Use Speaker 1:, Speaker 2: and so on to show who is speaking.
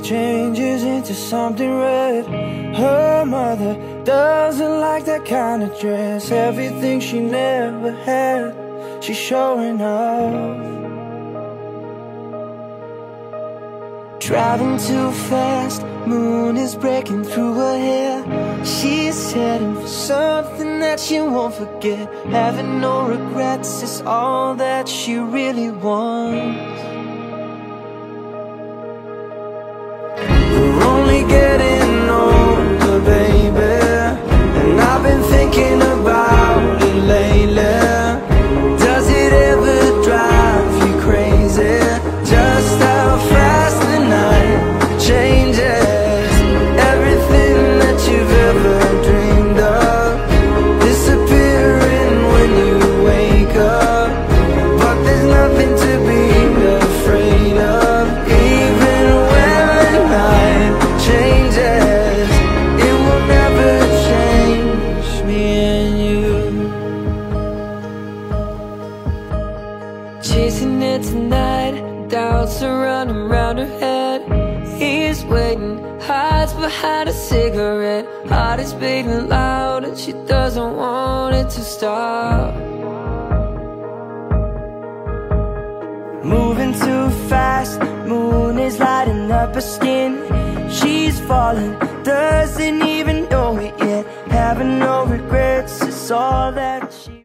Speaker 1: changes into something red. Her mother doesn't like that kind of dress. Everything she never had, she's showing off. Driving too fast, moon is breaking through her hair. She's heading for something that she won't forget. Having no regrets is all that she really wants. We're only getting older, baby, and I've been thinking about it lately. Does it ever drive you crazy? Just how fast the night changes. Everything that you've ever dreamed of disappearing when you wake up. But there's nothing to be afraid of. Even when the night changes, it will never change me and you. Chasing it tonight, doubts are running round her head. He's waiting, hides behind a cigarette. Heart is beating loud and she doesn't want it to stop. Moving too fast, moon is lighting up her skin. She's falling, doesn't even know it yet. Having no regrets is all that she